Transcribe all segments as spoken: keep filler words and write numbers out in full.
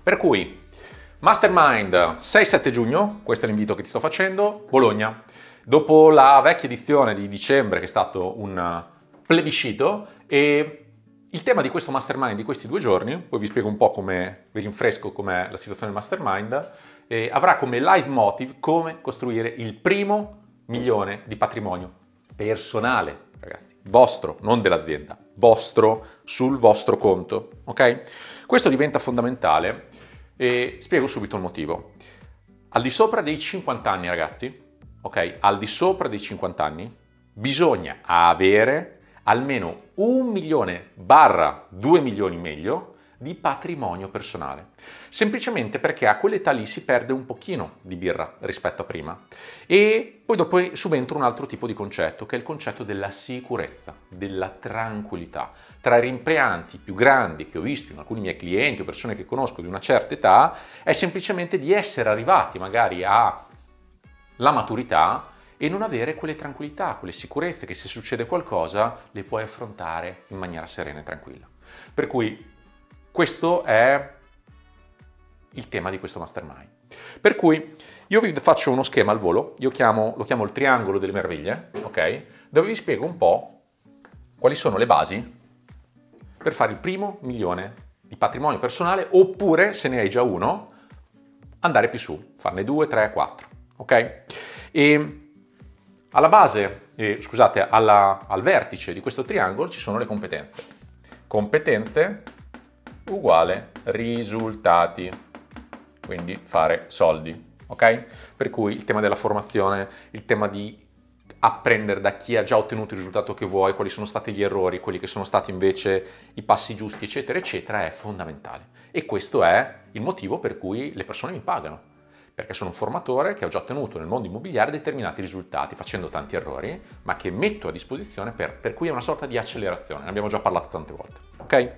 Per cui, Mastermind sei sette giugno, questo è l'invito che ti sto facendo, Bologna. Dopo la vecchia edizione di dicembre, che è stato un plebiscito, e il tema di questo Mastermind di questi due giorni, poi vi spiego un po' come, vi rinfresco com'è la situazione del Mastermind, e avrà come leitmotiv come costruire il primo milione di patrimonio personale, ragazzi, vostro, non dell'azienda, vostro, sul vostro conto, ok? Questo diventa fondamentale e spiego subito il motivo. Al di sopra dei cinquanta anni, ragazzi, ok? Al di sopra dei cinquanta anni bisogna avere almeno un milione barra due milioni meglio di patrimonio personale. Semplicemente perché a quell'età lì si perde un pochino di birra rispetto a prima. E poi dopo subentra un altro tipo di concetto, che è il concetto della sicurezza, della tranquillità. Tra i rimpianti più grandi che ho visto in alcuni miei clienti o persone che conosco di una certa età, è semplicemente di essere arrivati magari alla maturità e non avere quelle tranquillità, quelle sicurezze che se succede qualcosa le puoi affrontare in maniera serena e tranquilla. Per cui questo è il tema di questo Mastermind. Per cui io vi faccio uno schema al volo, io chiamo, lo chiamo il triangolo delle meraviglie, ok? Dove vi spiego un po' quali sono le basi per fare il primo milione di patrimonio personale, oppure, se ne hai già uno, andare più su, farne due, tre, quattro, ok? E alla base, eh, scusate, alla, al vertice di questo triangolo ci sono le competenze. Competenze uguale risultati, quindi fare soldi, ok? Per cui il tema della formazione, il tema di apprendere da chi ha già ottenuto il risultato che vuoi, quali sono stati gli errori, quelli che sono stati invece i passi giusti, eccetera, eccetera, è fondamentale. E questo è il motivo per cui le persone mi pagano. Perché sono un formatore che ho già ottenuto nel mondo immobiliare determinati risultati, facendo tanti errori, ma che metto a disposizione per, per cui è una sorta di accelerazione. Ne abbiamo già parlato tante volte, ok?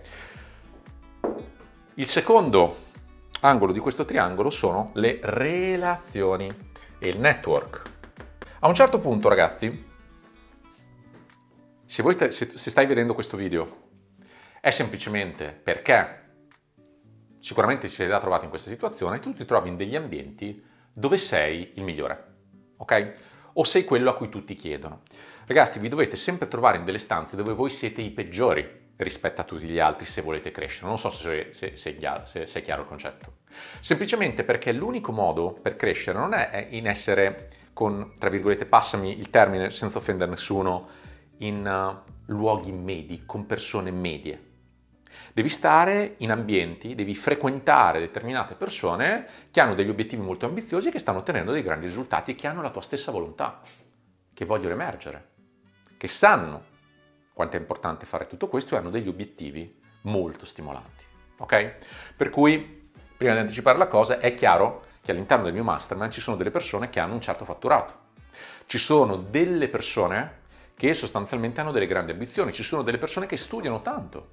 Il secondo angolo di questo triangolo sono le relazioni e il network. A un certo punto, ragazzi, se, voi te, se, se stai vedendo questo video, è semplicemente perché sicuramente ci sei già trovato in questa situazione, tu ti trovi in degli ambienti dove sei il migliore, ok? O sei quello a cui tutti chiedono. Ragazzi, vi dovete sempre trovare in delle stanze dove voi siete i peggiori rispetto a tutti gli altri se volete crescere. Non so se, se, se, è, chiaro, se, se è chiaro il concetto. Semplicemente perché l'unico modo per crescere non è in essere con, tra virgolette, passami il termine senza offendere nessuno, in uh, luoghi medi, con persone medie. Devi stare in ambienti, devi frequentare determinate persone che hanno degli obiettivi molto ambiziosi e che stanno ottenendo dei grandi risultati e che hanno la tua stessa volontà, che vogliono emergere, che sanno quanto è importante fare tutto questo e hanno degli obiettivi molto stimolanti, ok? Per cui, prima di anticipare la cosa, è chiaro che all'interno del mio mastermind ci sono delle persone che hanno un certo fatturato. Ci sono delle persone che sostanzialmente hanno delle grandi ambizioni, ci sono delle persone che studiano tanto.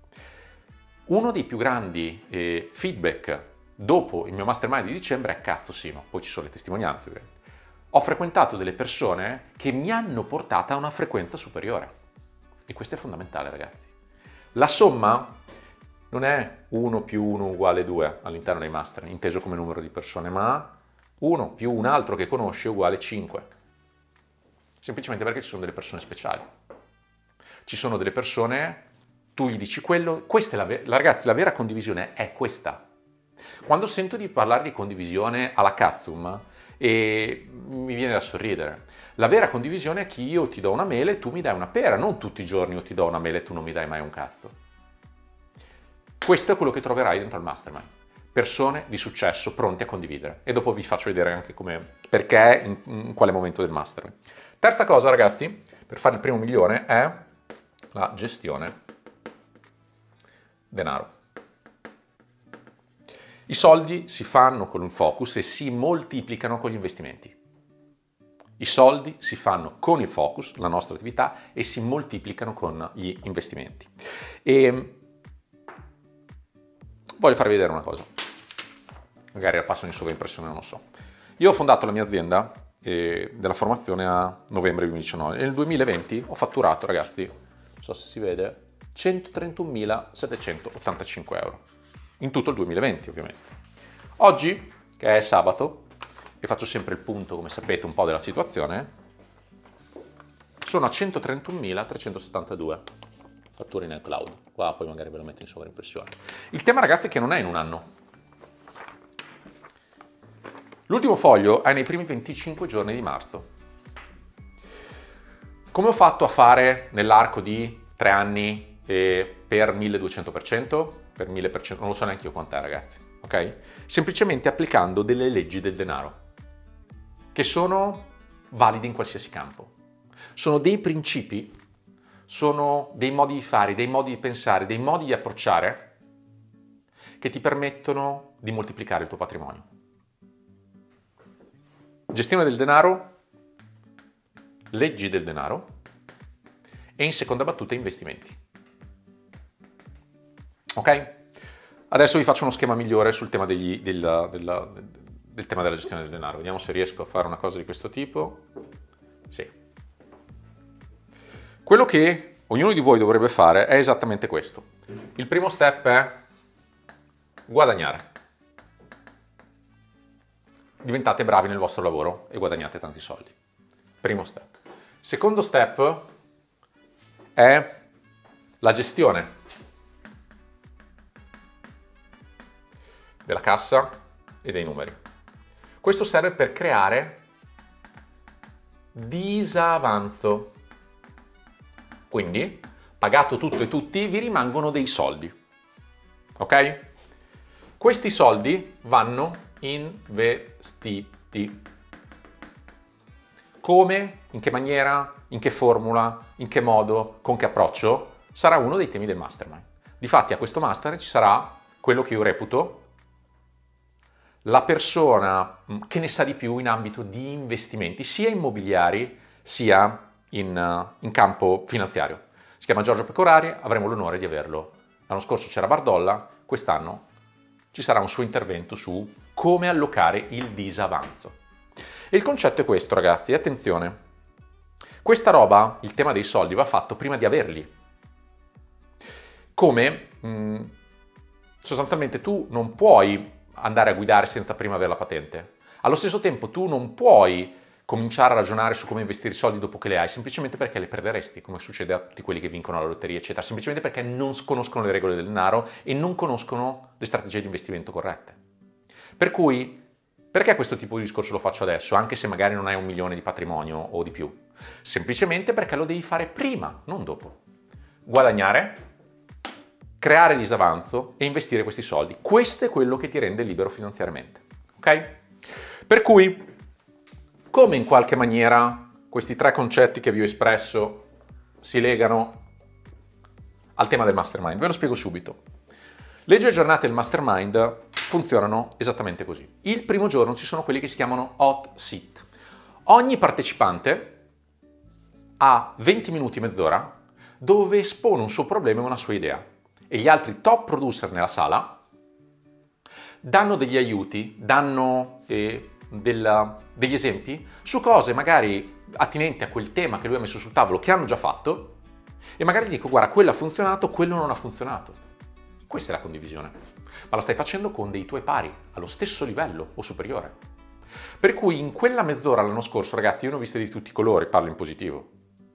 Uno dei più grandi eh, feedback dopo il mio mastermind di dicembre è cazzo sì, no? Poi ci sono le testimonianze ovviamente. Ho frequentato delle persone che mi hanno portata a una frequenza superiore. E questo è fondamentale, ragazzi. La somma non è uno più uno uguale due all'interno dei master, inteso come numero di persone, ma uno più un altro che conosci è uguale cinque. Semplicemente perché ci sono delle persone speciali. Ci sono delle persone, tu gli dici quello, questa è la, la ragazzi, la vera condivisione è questa. Quando sento di parlare di condivisione alla Cazzum, e mi viene da sorridere. La vera condivisione è che io ti do una mele e tu mi dai una pera, non tutti i giorni io ti do una mele e tu non mi dai mai un cazzo. Questo è quello che troverai dentro il mastermind. Persone di successo pronte a condividere. E dopo vi faccio vedere anche come, perché, in, in quale momento del mastermind. Terza cosa, ragazzi, per fare il primo milione è la gestione denaro. I soldi si fanno con un focus e si moltiplicano con gli investimenti. I soldi si fanno con il focus, la nostra attività, e si moltiplicano con gli investimenti. E voglio farvi vedere una cosa. Magari la passo in sovraimpressione, non lo so. Io ho fondato la mia azienda eh, della formazione a novembre duemiladiciannove e nel duemilaventi ho fatturato, ragazzi, non so se si vede, centotrentunomilasettecentottantacinque euro. in tutto il duemilaventi ovviamente. Oggi, che è sabato, e faccio sempre il punto, come sapete, un po' della situazione, sono a centotrentunomilatrecentosettantadue fatture nel cloud. Qua poi magari ve lo metto in sovraimpressione. Il tema, ragazzi, è che non è in un anno. L'ultimo foglio è nei primi venticinque giorni di marzo. Come ho fatto a fare nell'arco di tre anni e per milleduecento per cento? Per mille per cento, non lo so neanche io quant'è, ragazzi, ok? Semplicemente applicando delle leggi del denaro, che sono valide in qualsiasi campo. Sono dei principi, sono dei modi di fare, dei modi di pensare, dei modi di approcciare che ti permettono di moltiplicare il tuo patrimonio. Gestione del denaro, leggi del denaro e in seconda battuta investimenti. Ok? Adesso vi faccio uno schema migliore sul tema degli, del, del, del tema della gestione del denaro. Vediamo se riesco a fare una cosa di questo tipo. Sì. Quello che ognuno di voi dovrebbe fare è esattamente questo. Il primo step è guadagnare. Diventate bravi nel vostro lavoro e guadagnate tanti soldi. Primo step. Secondo step è la gestione della cassa e dei numeri. Questo serve per creare disavanzo. Quindi, pagato tutto e tutti, vi rimangono dei soldi. Ok? Questi soldi vanno investiti. Come, in che maniera, in che formula, in che modo, con che approccio, sarà uno dei temi del mastermind. Difatti a questo master ci sarà quello che io reputo la persona che ne sa di più in ambito di investimenti, sia immobiliari sia in, in campo finanziario. Si chiama Giorgio Pecorari, avremo l'onore di averlo. L'anno scorso c'era Bardolla, quest'anno ci sarà un suo intervento su come allocare il disavanzo. E il concetto è questo, ragazzi, attenzione. Questa roba, il tema dei soldi, va fatto prima di averli. Come mh, sostanzialmente tu non puoi andare a guidare senza prima avere la patente. Allo stesso tempo tu non puoi cominciare a ragionare su come investire i soldi dopo che le hai, semplicemente perché le perderesti, come succede a tutti quelli che vincono la lotteria, eccetera, semplicemente perché non conoscono le regole del denaro e non conoscono le strategie di investimento corrette. Per cui, perché questo tipo di discorso lo faccio adesso, anche se magari non hai un milione di patrimonio o di più? Semplicemente perché lo devi fare prima, non dopo. Guadagnare, creare disavanzo e investire questi soldi. Questo è quello che ti rende libero finanziariamente. Ok? Per cui, come in qualche maniera questi tre concetti che vi ho espresso si legano al tema del mastermind? Ve lo spiego subito. Le due giornate del mastermind funzionano esattamente così. Il primo giorno ci sono quelli che si chiamano hot seat. Ogni partecipante ha venti minuti, mezz'ora, dove espone un suo problema e una sua idea. E gli altri top producer nella sala danno degli aiuti, danno eh, del, degli esempi su cose magari attinenti a quel tema che lui ha messo sul tavolo, che hanno già fatto, e magari dico, guarda, quello ha funzionato, quello non ha funzionato. Questa è la condivisione, ma la stai facendo con dei tuoi pari, allo stesso livello o superiore. Per cui in quella mezz'ora l'anno scorso, ragazzi, io ne ho viste di tutti i colori, parlo in positivo.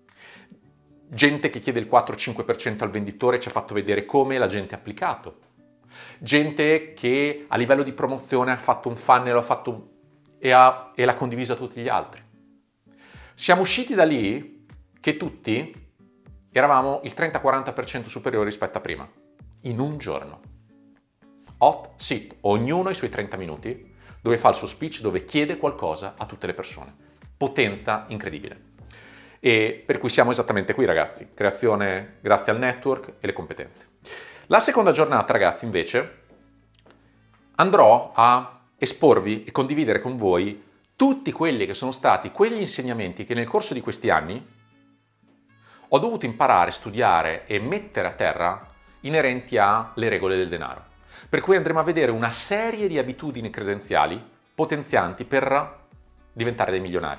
Gente che chiede il quattro cinque per cento al venditore ci ha fatto vedere come la gente ha applicato. Gente che a livello di promozione ha fatto un funnel, ha fatto e, ha, e l'ha condiviso a tutti gli altri. Siamo usciti da lì che tutti eravamo il trenta quaranta per cento superiore rispetto a prima, in un giorno. Hot seat, ognuno ha i suoi trenta minuti, dove fa il suo speech, dove chiede qualcosa a tutte le persone. Potenza incredibile. E per cui siamo esattamente qui, ragazzi. Creazione grazie al network e le competenze. La seconda giornata, ragazzi, invece, andrò a esporvi e condividere con voi tutti quelli che sono stati quegli insegnamenti che nel corso di questi anni ho dovuto imparare, studiare e mettere a terra inerenti alle regole del denaro. Per cui andremo a vedere una serie di abitudini credenziali potenzianti per diventare dei milionari.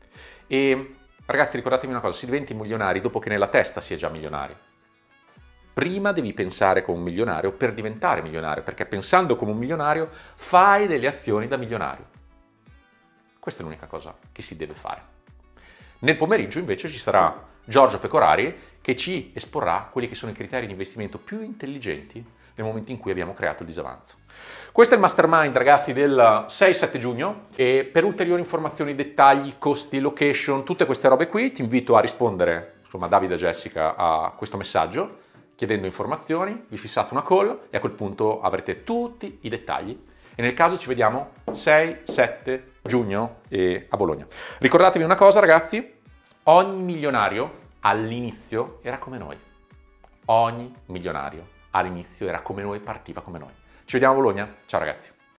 E ragazzi, ricordatevi una cosa, si diventi milionari dopo che nella testa si è già milionari. prima devi pensare come un milionario per diventare milionario, perché pensando come un milionario fai delle azioni da milionario. Questa è l'unica cosa che si deve fare. Nel pomeriggio invece ci sarà Giorgio Pecorari che ci esporrà quelli che sono i criteri di investimento più intelligenti nel momento in cui abbiamo creato il disavanzo. Questo è il mastermind, ragazzi, del sei sette giugno, e per ulteriori informazioni, dettagli, costi, location, tutte queste robe qui, ti invito a rispondere, insomma, Davide e Jessica, a questo messaggio chiedendo informazioni, vi fissate una call e a quel punto avrete tutti i dettagli. E nel caso ci vediamo sei sette giugno e a Bologna. Ricordatevi una cosa, ragazzi, ogni milionario all'inizio era come noi. Ogni milionario all'inizio era come noi, partiva come noi. Ci vediamo a Bologna. Ciao ragazzi.